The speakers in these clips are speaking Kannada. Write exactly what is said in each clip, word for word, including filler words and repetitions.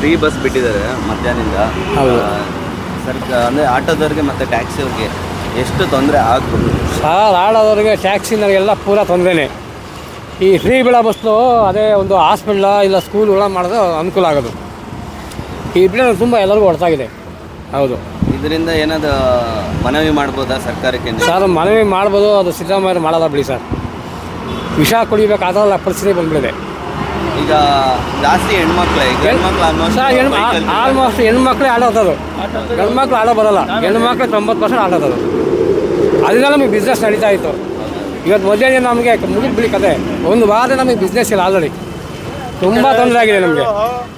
ಫ್ರೀ ಬಸ್ ಬಿಟ್ಟಿದ್ದಾರೆ ಮಧ್ಯಾಹ್ನದಿಂದ. ಸರ್ಕಾರ ಅಂದರೆ ಆಟೋದವ್ರಿಗೆ ಮತ್ತು ಟ್ಯಾಕ್ಸಿಯವ್ರಿಗೆ ಎಷ್ಟು ತೊಂದರೆ ಆಗ್ಬೋದು ಸರ್? ಆಟೋದವ್ರಿಗೆ ಟ್ಯಾಕ್ಸಿನವ್ರಿಗೆಲ್ಲ ಪೂರ ತೊಂದರೆನೇ. ಈ ಫ್ರೀ ಬಿಡೋ ಬಸ್ಸು ಅದೇ ಒಂದು ಹಾಸ್ಪಿಟ್ಲ ಇಲ್ಲ ಸ್ಕೂಲ್ಗಳ ಮಾಡೋದು ಅನುಕೂಲ ಆಗೋದು. ಈ ಬಿಡ ತುಂಬ ಎಲ್ಲರಿಗೂ ಹೊರತಾಗಿದೆ. ಹೌದು, ಇದರಿಂದ ಏನಾದರೂ ಮನವಿ ಮಾಡ್ಬೋದಾ ಸರ್ಕಾರಕ್ಕೆ? ಸರ್ ಮನವಿ ಮಾಡ್ಬೋದು, ಅದು ಸಿದ್ದರಾಮಯ್ಯ ಮಾಡೋದ ಬಿಡಿ ಸರ್. ವಿಷ ಕುಡಿಬೇಕಾದ್ರಲ್ಲ ಪರಿಸ್ಥಿತಿ ಬಂದ್ಬಿಡಿದೆ. ಈಗ ಜಾಸ್ತಿ ಹೆಣ್ಮಕ್ಳು ಈಗ ಹೆಣ್ಮಕ್ಳು ಸರ್ ಹೆಣ್ಣು ಆಲ್ಮೋಸ್ಟ್ ಹೆಣ್ಮಕ್ಳೇ ಆಡೋದು. ಗಂಡ್ಮಕ್ಳು ಆಡೋ ಬರೋಲ್ಲ. ಹೆಣ್ಮಕ್ಳು ತೊಂಬತ್ತು ಪರ್ಸೆಂಟ್ ಆಡೋದು. ಅದರಿಂದ ನಮಗೆ ಬಿಸ್ನೆಸ್ ನಡೀತಾ ಇತ್ತು. ಇವತ್ತು ಮಧ್ಯಾಹ್ನ ನಮಗೆ ಮುಗಿದು ಬಿಡಿ ಕತೆ. ಒಂದು ವಾರ ನಮಗೆ ಬಿಸ್ನೆಸ್ ಇಲ್ಲ ಆಲ್ರೆಡಿ. ತುಂಬ ತೊಂದರೆ ಆಗಿದೆ ನಮಗೆ.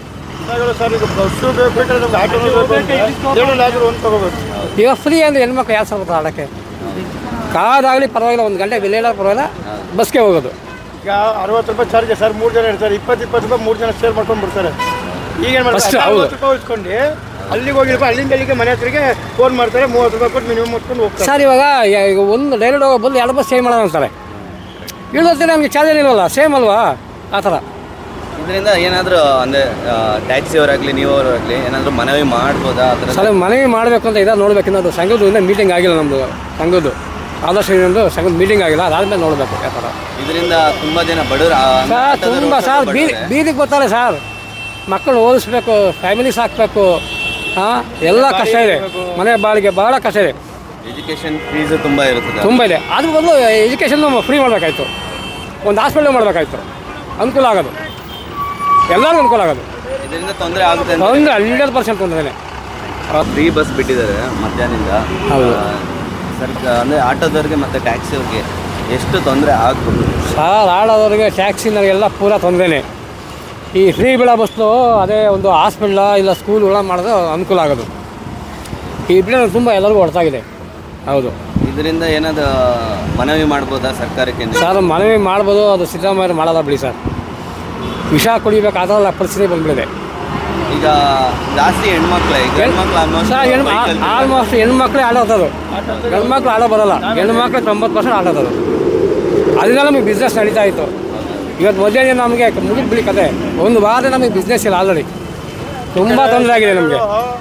ಈಗ ಫ್ರೀ ಅಂದರೆ ಹೆಣ್ಮಕ್ಳು ಯಾರು ಸ್ವಲ್ಪ ಆಡೋಕ್ಕೆ ಕಾದಾಗಲಿ ಪರವಾಗಿಲ್ಲ, ಒಂದು ಗಂಟೆ ಬೆಲೆಲ್ಲ ಪರವಾಗಿಲ್ಲ, ಬಸ್ಗೆ ಹೋಗೋದು. ಈಗ ಅರವತ್ತು ರೂಪಾಯಿ ಚಾರ್ಜ್ ಸರ್, ಮೂರು ಜನ ಇರ್ತಾರೆ, ಇಪ್ಪತ್ತು ಇಪ್ಪತ್ತು ರೂಪಾಯಿ ಮೂರು ಜನ ಶೇರ್ ಮಾಡ್ಕೊಂಡು ಬಿಡ್ತಾರೆ. ಈಗ ಏನು ಮಾಡ್ತಾರೆ, ಅರವತ್ತು ರೂಪಾಯಿ ಉಳಿಸ್ಕೊಂಡು ಅಲ್ಲಿಗೆ ಹೋಗಿರಪ್ಪ, ಅಲ್ಲಿಂದ ಅಲ್ಲಿಗೆ ಮನೆ ಹತ್ತಿರಗೆ ಫೋನ್ ಮಾಡ್ತಾರೆ, ಮೂವತ್ತು ರೂಪಾಯಿ ಕೊಟ್ಟು ಮಿನಿಮಮ್ ಮುಟ್ಕೊಂಡು ಹೋಗ್ತಾರೆ. ಸರ್ ಇವಾಗ ಈಗ ಒಂದು ಡೈರೆಕ್ಟ್ ಹೋಗೋ ಬಂದು ಎರಡು ಬಸ್ ಸೇಮ್ ಮಾಡೋಣ ಅಂತಾರೆ. ಇಳಿದ್ರೆ ನಮಗೆ ಚಾರ್ಜ್ ಇಲ್ವಲ್ಲ, ಸೇಮ್ ಅಲ್ವಾ ಆ ಥರ. ಇದರಿಂದ ಏನಾದರೂ ಅಂದರೆ ಟ್ಯಾಕ್ಸಿಯವರಾಗಲಿ ನೀವವರಾಗಲಿ ಏನಾದರೂ ಮನವಿ ಮಾಡ್ಬೋದಾ ಆ ಥರ? ಸರ್ ಮನವಿ ಮಾಡಬೇಕು ಅಂತ ಇದಾಗ ನೋಡ್ಬೇಕನ್ನೋದು ಸಂಘದಿಂದ ಮೀಟಿಂಗ್ ಆಗಿಲ್ಲ ನಮ್ಮದು. ಸಂಘದ್ದು ಆದರ್ಶ ಇನ್ನೊಂದು ಸಂಘದ ಮೀಟಿಂಗ್ ಆಗಿಲ್ಲ, ಅದಾದ್ಮೇಲೆ ನೋಡಬೇಕು ಯಾವ ಥರ. ಇದರಿಂದ ತುಂಬ ಜನ ಬಡವರು ಸರ್ ತುಂಬ ಸರ್ ಬೀದಿ ಬೀದಿಗೆ ಬರ್ತಾರೆ ಸರ್. ಮಕ್ಕಳು ಓದಿಸ್ಬೇಕು, ಫ್ಯಾಮಿಲಿ ಸಾಕಬೇಕು, ಹಾಂ ಎಲ್ಲ ಕಷ್ಟ ಇದೆ. ಮನೆ ಬಾಳಿಗೆ ಭಾಳ ಕಷ್ಟ ಇದೆ. ಎಜುಕೇಷನ್ ಫೀಸ್ ತುಂಬ ಇರುತ್ತೆ, ತುಂಬ ಇದೆ. ಅದ್ರ ಬದಲು ಎಜುಕೇಷನ್ ಫ್ರೀ ಮಾಡಬೇಕಾಯ್ತು, ಒಂದು ಹಾಸ್ಪಿಟಲ್ ಮಾಡಬೇಕಾಯ್ತು, ಅನುಕೂಲ ಆಗೋದು, ಎಲ್ಲರಿಗೂ ಅನುಕೂಲ ಆಗೋದು. ಇದರಿಂದ ತೊಂದರೆ ಆಗುತ್ತೆ ತೊಂದರೆ ಹಂಡ್ರೆಡ್ ಪರ್ಸೆಂಟ್ ತೊಂದರೆ. ಫ್ರೀ ಬಸ್ ಬಿಟ್ಟಿದ್ದಾರೆ ಮಧ್ಯಾಹ್ನದಿಂದ. ಹೌದು, ಸರ್ಕಾರ ಅಂದರೆ ಆಟೋದವ್ರಿಗೆ ಮತ್ತು ಟ್ಯಾಕ್ಸಿಯವ್ರಿಗೆ ಎಷ್ಟು ತೊಂದರೆ ಆಗ್ಬೋದು ಸರ್? ಆಟೋದವ್ರಿಗೆ ಟ್ಯಾಕ್ಸಿನವ್ರಿಗೆಲ್ಲ ಪೂರ ತೊಂದರೆನೇ. ಈ ಫ್ರೀ ಬಿಡೋ ಬಸ್ಸು ಅದೇ ಒಂದು ಹಾಸ್ಪಿಟ್ಲ ಇಲ್ಲ ಸ್ಕೂಲ್ಗಳ ಮಾಡೋದು ಅನುಕೂಲ ಆಗೋದು. ಈ ಬಿಡ ತುಂಬ ಎಲ್ಲರಿಗೂ ಹೊರತಾಗಿದೆ. ಹೌದು, ಇದರಿಂದ ಏನಾದರೂ ಮನವಿ ಮಾಡ್ಬೋದಾ ಸರ್ಕಾರಕ್ಕೆ? ಸರ್ ಮನವಿ ಮಾಡ್ಬೋದು, ಅದು ಸಿದ್ದರಾಮಯ್ಯ ಮಾಡೋದ ಬಿಡಿ ಸರ್. ವಿಷ ಕುಡಿಬೇಕಾದ್ರಲ್ಲ ಪರಿಸ್ಥಿತಿ ಬಂದ್ಬಿಡಿದೆ. ಈಗ ಜಾಸ್ತಿ ಹೆಣ್ಮಕ್ಳು ಈಗ ಹೆಣ್ಮಕ್ಳು ಸರ್ ಹೆಣ್ಣು ಆಲ್ಮೋಸ್ಟ್ ಹೆಣ್ಮಕ್ಳೇ ಆಡೋದು. ಗಂಡ್ಮಕ್ಳು ಆಡೋ ಬರೋಲ್ಲ. ಹೆಣ್ಮಕ್ಳು ತೊಂಬತ್ತು ಪರ್ಸೆಂಟ್ ಆಡೋದು. ಅದರಿಂದ ನಮಗೆ ಬಿಸ್ನೆಸ್ ನಡೀತಾ ಇತ್ತು. ಇವತ್ತು ಮಧ್ಯಾಹ್ನ ನಮಗೆ ಮುಗಿದು ಬಿಡಿ ಕತೆ. ಒಂದು ವಾರ ನಮಗೆ ಬಿಸ್ನೆಸ್ ಇಲ್ಲ ಆಲ್ರೆಡಿ. ತುಂಬ ತೊಂದರೆ ಆಗಿದೆ ನಮಗೆ.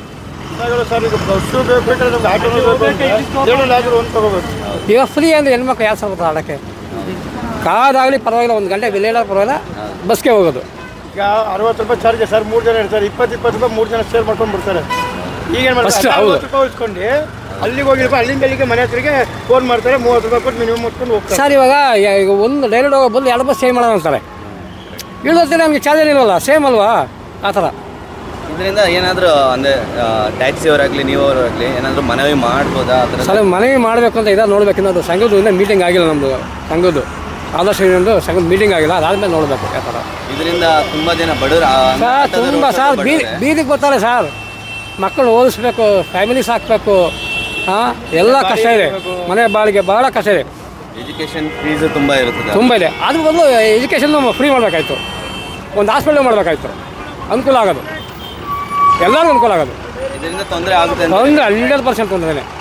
ಈಗ ಫ್ರೀ ಅಂದರೆ ಹೆಣ್ಮಕ್ಳು ಯಾರು ಸ್ವಲ್ಪ ಆಡೋಕ್ಕೆ ಕಾದಾಗಲಿ ಪರವಾಗಿಲ್ಲ, ಒಂದು ಗಂಟೆ ಬೆಲೆಲ್ಲ ಪರವಾಗಿಲ್ಲ, ಬಸ್ಗೆ ಹೋಗೋದು. ಈಗ ಅರವತ್ತು ರೂಪಾಯಿ ಚಾರ್ಜ್ ಸರ್, ಮೂರು ಜನ ಇರ್ತಾರೆ, ಇಪ್ಪತ್ತು ಇಪ್ಪತ್ತು ರೂಪಾಯಿ ಮೂರು ಜನ ಶೇರ್ ಮಾಡ್ಕೊಂಡು ಬಿಡ್ತಾರೆ. ಈಗ ಏನು ಮಾಡ್ತಾರೆ, ಅರವತ್ತು ರೂಪಾಯಿ ಉಳಿಸ್ಕೊಂಡು ಅಲ್ಲಿಗೆ ಹೋಗಿರಪ್ಪ, ಅಲ್ಲಿಂದ ಅಲ್ಲಿಗೆ ಮನೆ ಹತ್ತಿರಗೆ ಫೋನ್ ಮಾಡ್ತಾರೆ, ಮೂವತ್ತು ರೂಪಾಯಿ ಕೊಟ್ಟು ಮಿನಿಮಮ್ ಮುಟ್ಕೊಂಡು ಹೋಗ್ತಾರೆ. ಸರ್ ಇವಾಗ ಈಗ ಒಂದು ಡೈರೆಕ್ಟ್ ಹೋಗೋ ಬಂದು ಎರಡು ಬಸ್ ಸೇಮ್ ಮಾಡೋಣ ಅಂತಾರೆ. ಇಳಿದ್ರೆ ನಮಗೆ ಚಾರ್ಜ್ ಇಲ್ವಲ್ಲ, ಸೇಮ್ ಅಲ್ವಾ ಆ ಥರ. ಇದರಿಂದ ಏನಾದರೂ ಅಂದರೆ ಟ್ಯಾಕ್ಸಿಯವರಾಗಲಿ ನೀವವರಾಗಲಿ ಏನಾದರೂ ಮನವಿ ಮಾಡ್ಬೋದಾ ಆ ಥರ? ಸರ್ ಮನವಿ ಮಾಡಬೇಕು ಅಂತ ಇದಾಗ ನೋಡ್ಬೇಕನ್ನೋದು ಸಂಘದಿಂದ ಮೀಟಿಂಗ್ ಆಗಿಲ್ಲ ನಮ್ಮದು. ಸಂಘದ್ದು ಆದರ್ಶ ಇನ್ನೊಂದು ಸಂಘದ ಮೀಟಿಂಗ್ ಆಗಿಲ್ಲ, ಅದಾದ್ಮೇಲೆ ನೋಡಬೇಕು ಯಾವ ಥರ. ಇದರಿಂದ ತುಂಬ ಜನ ಬಡವರು ಸರ್ ತುಂಬ ಸರ್ ಬೀದಿ ಬೀದಿಗೆ ಬರ್ತಾರೆ ಸರ್. ಮಕ್ಕಳು ಓದಿಸ್ಬೇಕು, ಫ್ಯಾಮಿಲಿ ಸಾಕಬೇಕು, ಹಾಂ ಎಲ್ಲ ಕಷ್ಟ ಇದೆ. ಮನೆ ಬಾಳಿಗೆ ಭಾಳ ಕಷ್ಟ ಇದೆ. ಎಜುಕೇಷನ್ ಫೀಸ್ ತುಂಬ ಇರುತ್ತೆ, ತುಂಬ ಇದೆ. ಅದ್ರ ಬದಲು ಎಜುಕೇಷನ್ ಫ್ರೀ ಮಾಡಬೇಕಾಯ್ತು, ಒಂದು ಹಾಸ್ಪಿಟಲ್ ಮಾಡಬೇಕಾಯ್ತು, ಅನುಕೂಲ ಆಗೋದು, ಎಲ್ಲರಿಗೂ ಅನುಕೂಲ ಆಗೋದು. ಇದರಿಂದ ತೊಂದರೆ ಆಗುತ್ತೆ ತೊಂದರೆ ಹಂಡ್ರೆಡ್ ಪರ್ಸೆಂಟ್ ತೊಂದರೆ.